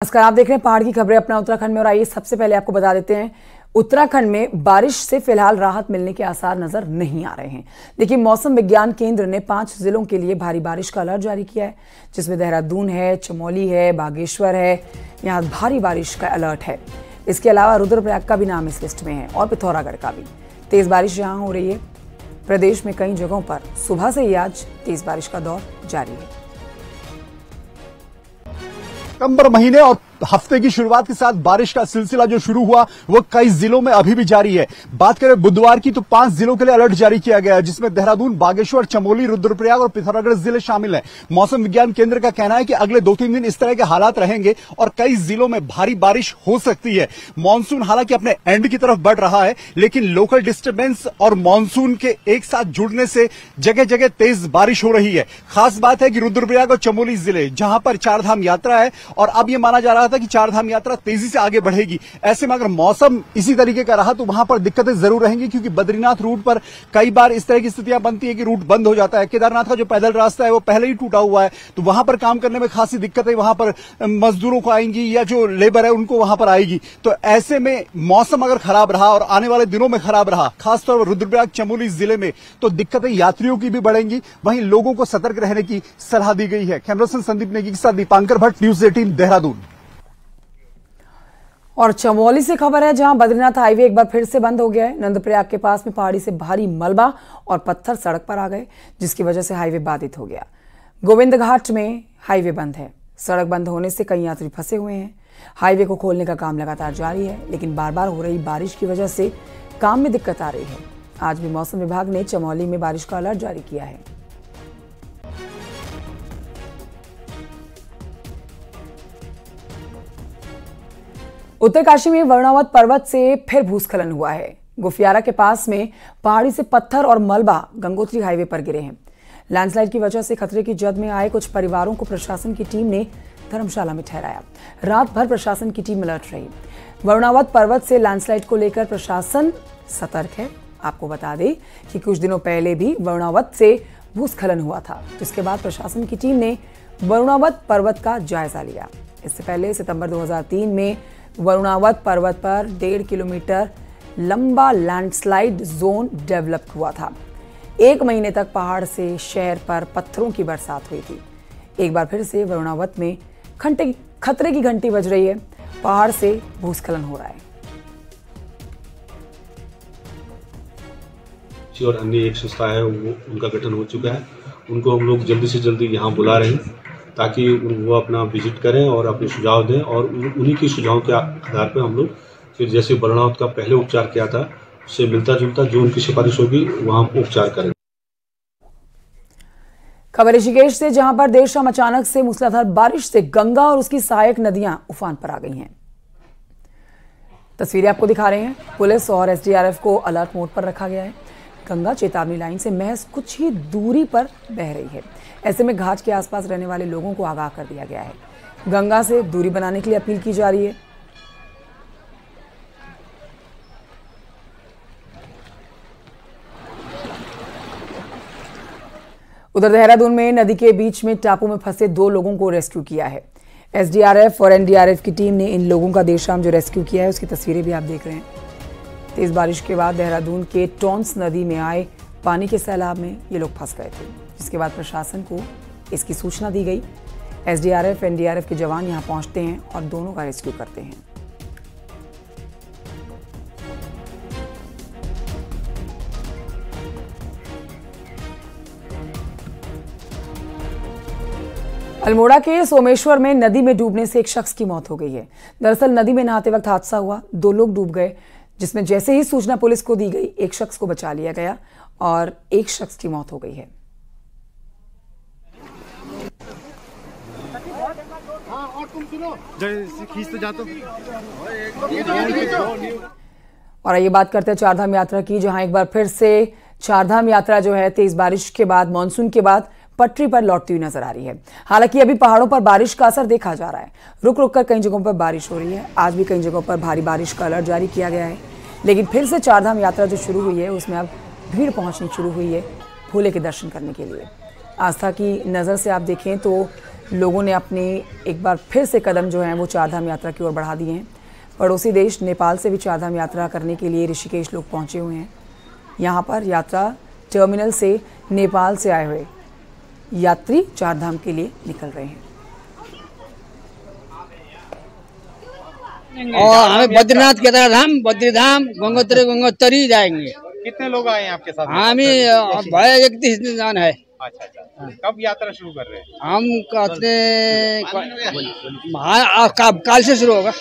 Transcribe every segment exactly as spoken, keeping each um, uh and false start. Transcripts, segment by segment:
नमस्कार, आप देख रहे हैं पहाड़ की खबरें अपना उत्तराखंड में। और आइए सबसे पहले आपको बता देते हैं, उत्तराखंड में बारिश से फिलहाल राहत मिलने के आसार नजर नहीं आ रहे हैं। देखिए, मौसम विज्ञान केंद्र ने पांच जिलों के लिए भारी बारिश का अलर्ट जारी किया है, जिसमें देहरादून है, चमोली है, बागेश्वर है, यहाँ भारी बारिश का अलर्ट है। इसके अलावा रुद्रप्रयाग का भी नाम इस लिस्ट में है और पिथौरागढ़ का भी। तेज बारिश यहाँ हो रही है। प्रदेश में कई जगहों पर सुबह से ही आज तेज बारिश का दौर जारी है। सितंबर महीने और हफ्ते की शुरुआत के साथ बारिश का सिलसिला जो शुरू हुआ वो कई जिलों में अभी भी जारी है। बात करें बुधवार की तो पांच जिलों के लिए अलर्ट जारी किया गया है, जिसमें देहरादून, बागेश्वर, चमोली, रुद्रप्रयाग और पिथौरागढ़ जिले शामिल हैं। मौसम विज्ञान केंद्र का कहना है कि अगले दो तीन दिन इस तरह के हालात रहेंगे और कई जिलों में भारी बारिश हो सकती है। मानसून हालांकि अपने एंड की तरफ बढ़ रहा है, लेकिन लोकल डिस्टर्बेंस और मानसून के एक साथ जुड़ने से जगह जगह तेज बारिश हो रही है। खास बात है कि रुद्रप्रयाग और चमोली जिले, जहां पर चारधाम यात्रा है और अब यह माना जा रहा था कि चारधाम यात्रा तेजी से आगे बढ़ेगी, ऐसे में अगर मौसम इसी तरीके का रहा तो वहां पर दिक्कतें जरूर रहेंगी, क्योंकि बद्रीनाथ रूट पर कई बार इस तरह की स्थितियां बनती है कि रूट बंद हो जाता है। केदारनाथ का जो पैदल रास्ता है वो पहले ही टूटा हुआ है, तो वहां पर काम करने में खासी दिक्कतें वहां पर मजदूरों को आएंगी या जो लेबर है उनको वहां पर आएगी। तो ऐसे में मौसम अगर खराब रहा और आने वाले दिनों में खराब रहा, खासतौर पर रुद्रप्रयाग, चमोली जिले में, तो दिक्कतें यात्रियों की भी बढ़ेंगी, वहीं लोगों को सतर्क रहने की सलाह दी गई है। कैमरा पर्सन संदीप नेगी के साथ दीपांकर भट्ट, न्यूज एटीन, देहरादून। और चमोली से खबर है, जहां बद्रीनाथ हाईवे एक बार फिर से बंद हो गया है। नंदप्रयाग के पास में पहाड़ी से भारी मलबा और पत्थर सड़क पर आ गए, जिसकी वजह से हाईवे बाधित हो गया। गोविंद घाट में हाईवे बंद है। सड़क बंद होने से कई यात्री फंसे हुए हैं। हाईवे को खोलने का काम लगातार जारी है, लेकिन बार बार हो रही बारिश की वजह से काम में दिक्कत आ रही है। आज भी मौसम विभाग ने चमोली में बारिश का अलर्ट जारी किया है। उत्तरकाशी में वरुणावत पर्वत से फिर भूस्खलन हुआ है। गुफियारा के पास में पहाड़ी से पत्थर और मलबा गंगोत्री हाईवे पर गिरे हैं। लैंडस्लाइड की वजह से खतरे की जद में आए कुछ परिवारों को प्रशासन की टीम ने धर्मशाला में ठहराया। रात भर प्रशासन की टीम अलर्ट रही। वरुणावत पर्वत से लैंडस्लाइड को लेकर प्रशासन सतर्क है। आपको बता दें कि कुछ दिनों पहले भी वरुणावत से भूस्खलन हुआ था, जिसके बाद प्रशासन की टीम ने वरुणावत पर्वत का जायजा लिया। इससे पहले सितंबर दो हजार तीन में वरुणावत पर्वत पर डेढ़ किलोमीटर लंबा लैंडस्लाइड जोन डेवलप हुआ था। एक महीने तक पहाड़ से शहर पर पत्थरों की बरसात हुई थी। एक बार फिर से वरुणावत में खंटे खतरे की घंटी बज रही है। पहाड़ से भूस्खलन हो रहा है। और अन्य एक संस्था है, वो उनका गठन हो चुका है। उनको हम लोग जल्दी से जल्दी यहाँ बुला रहे हैं, ताकि वो अपना विजिट करें और अपने सुझाव दें, और उन्हीं के सुझाव के आधार पर हम लोग फिर जैसे वरुणावत का पहले उपचार किया था, उससे मिलता जुलता जो उनकी सिफारिश होगी वहाँ उपचार करें। खबर ऋषिकेश से, जहां पर देर शाम अचानक से मूसलाधार बारिश से गंगा और उसकी सहायक नदियां उफान पर आ गई हैं। तस्वीरें आपको दिखा रहे हैं। पुलिस और एसडीआरएफ को अलर्ट मोड पर रखा गया है। गंगा चेतावनी लाइन से महज कुछ ही दूरी पर बह रही है। ऐसे में घाट के आसपास रहने वाले लोगों को आगाह कर दिया गया है। गंगा से दूरी बनाने के लिए अपील की जा रही है। उधर देहरादून में नदी के बीच में टापू में फंसे दो लोगों को रेस्क्यू किया है। एसडीआरएफ और एनडीआरएफ की टीम ने इन लोगों का देर शाम जो रेस्क्यू किया है, उसकी तस्वीरें भी आप देख रहे हैं। तेज बारिश के बाद देहरादून के टॉन्स नदी में आए पानी के सैलाब में ये लोग फंस गए थे, जिसके बाद प्रशासन को इसकी सूचना दी गई। एसडीआरएफ, एनडीआरएफ के जवान यहां पहुंचते हैं और दोनों का रेस्क्यू करते हैं। अल्मोड़ा के सोमेश्वर में नदी में डूबने से एक शख्स की मौत हो गई है। दरअसल नदी में नहाते वक्त हादसा हुआ, दो लोग डूब गए, जिसमें जैसे ही सूचना पुलिस को दी गई, एक शख्स को बचा लिया गया और एक शख्स की मौत हो गई है। और ये बात करते हैं चारधाम यात्रा की, जहां एक बार फिर से चारधाम यात्रा जो है तेज बारिश के बाद, मानसून के बाद पटरी पर लौटती हुई नजर आ रही है। हालांकि अभी पहाड़ों पर बारिश का असर देखा जा रहा है। रुक रुक कर कई जगहों पर बारिश हो रही है। आज भी कई जगहों पर भारी बारिश का अलर्ट जारी किया गया है। लेकिन फिर से चारधाम यात्रा जो शुरू हुई है, उसमें अब भीड़ पहुंचनी शुरू हुई है भोले के दर्शन करने के लिए। आस्था की नज़र से आप देखें तो लोगों ने अपनी एक बार फिर से कदम जो हैं वो चारधाम यात्रा की ओर बढ़ा दिए हैं। पड़ोसी देश नेपाल से भी चारधाम यात्रा करने के लिए ऋषिकेश लोग पहुंचे हुए हैं। यहाँ पर यात्रा टर्मिनल से नेपाल से आए हुए यात्री चारधाम के लिए निकल रहे हैं। और हमें बद्रीनाथ, केदारधाम, बद्रीधाम, गंगोत्री गंगोत्री जाएंगे। कितने लोग आए हैं आपके साथ? हम भाई इकतीस जन है। अच्छा अच्छा, कब यात्रा शुरू कर रहे हैं? हम कहते काल से शुरू होगा।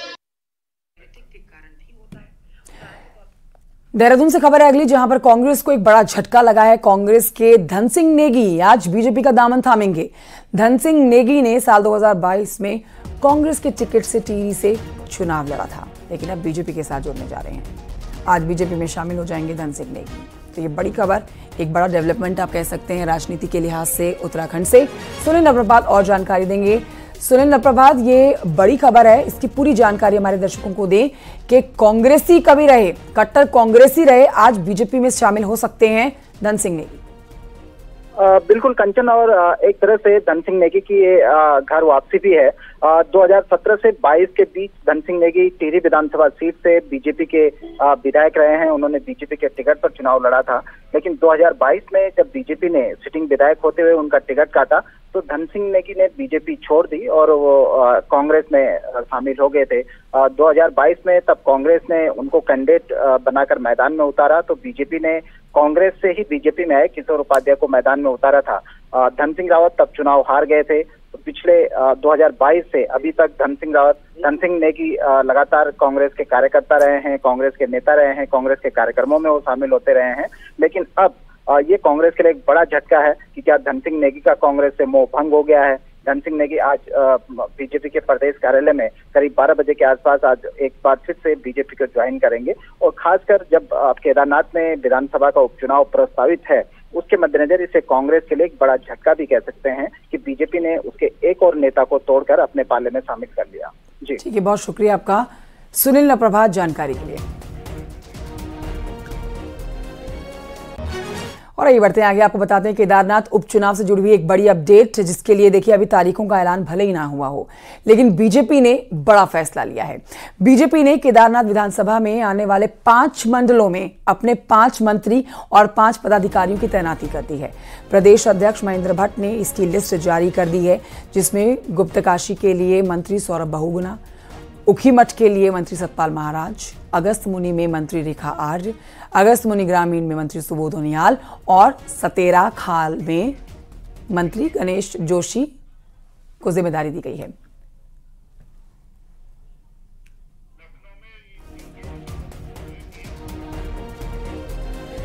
देहरादून से खबर है अगली, जहां पर कांग्रेस को एक बड़ा झटका लगा है। कांग्रेस के धन सिंह नेगी आज बीजेपी का दामन थामेंगे। धन सिंह नेगी ने साल दो हज़ार बाईस में कांग्रेस के टिकट से टिहरी से चुनाव लड़ा था, लेकिन अब बीजेपी के साथ जुड़ने जा रहे हैं। आज बीजेपी में शामिल हो जाएंगे धन सिंह नेगी। तो ये बड़ी खबर, एक बड़ा डेवलपमेंट आप कह सकते हैं राजनीति के लिहाज से उत्तराखंड से। सुनील नप्रभात और जानकारी देंगे। सुनील नप्रभात, ये बड़ी खबर है, इसकी पूरी जानकारी हमारे दर्शकों को दें कि कांग्रेसी कभी रहे, कट्टर कांग्रेसी रहे, आज बीजेपी में शामिल हो सकते हैं धन सिंह नेगी। बिल्कुल कंचन, और एक तरह से धन सिंह नेगी की ये घर वापसी भी है। दो हज़ार सत्रह से बाईस के बीच धन सिंह नेगी टिहरी विधानसभा सीट से बीजेपी के विधायक रहे हैं। उन्होंने बीजेपी के टिकट पर चुनाव लड़ा था, लेकिन दो हज़ार बाईस में जब बीजेपी ने सिटिंग विधायक होते हुए उनका टिकट काटा तो धन सिंह नेगी ने बीजेपी छोड़ दी और वो कांग्रेस में शामिल हो गए थे। दो हज़ार बाईस में तब कांग्रेस ने उनको कैंडिडेट बनाकर मैदान में उतारा तो बीजेपी ने कांग्रेस से ही बीजेपी में आए किशोर उपाध्याय को मैदान में उतारा था। धन सिंह रावत तब चुनाव हार गए थे। तो पिछले दो हज़ार बाईस से अभी तक धन सिंह रावत धन सिंह नेगी लगातार कांग्रेस के कार्यकर्ता रहे हैं, कांग्रेस के नेता रहे हैं, कांग्रेस के कार्यक्रमों में वो शामिल होते रहे हैं। लेकिन अब ये कांग्रेस के लिए एक बड़ा झटका है कि क्या धन सिंह नेगी का कांग्रेस से मोह भंग हो गया है। धन सिंह नेगी आज बीजेपी के प्रदेश कार्यालय में करीब बारह बजे के आसपास आज एक बार फिर से बीजेपी को ज्वाइन करेंगे। और खासकर जब केदारनाथ में विधानसभा का उपचुनाव प्रस्तावित है, उसके मद्देनजर इसे कांग्रेस के लिए एक बड़ा झटका भी कह सकते हैं कि बीजेपी ने उसके एक और नेता को तोड़कर अपने पाले में शामिल कर लिया। जी ठीक है, बहुत शुक्रिया आपका सुनील नप्रभात जानकारी के लिए। और आइए बढ़ते हैं आगे, आपको बताते हैं केदारनाथ उपचुनाव से जुड़ी हुई एक बड़ी अपडेट, जिसके लिए देखिए अभी तारीखों का ऐलान भले ही ना हुआ हो, लेकिन बीजेपी ने बड़ा फैसला लिया है। बीजेपी ने केदारनाथ विधानसभा में आने वाले पांच मंडलों में अपने पांच मंत्री और पांच पदाधिकारियों की तैनाती कर दी है। प्रदेश अध्यक्ष महेंद्र भट्ट ने इसकी लिस्ट जारी कर दी है, जिसमें गुप्तकाशी के लिए मंत्री सौरभ बहुगुणा, उखीमठ के लिए मंत्री सतपाल महाराज, अगस्त मुनि में मंत्री रेखा आर्य, अगस्त मुनि ग्रामीण में मंत्री सुबोध उनियाल और सतेरा खाल में मंत्री गणेश जोशी को जिम्मेदारी दी गई है।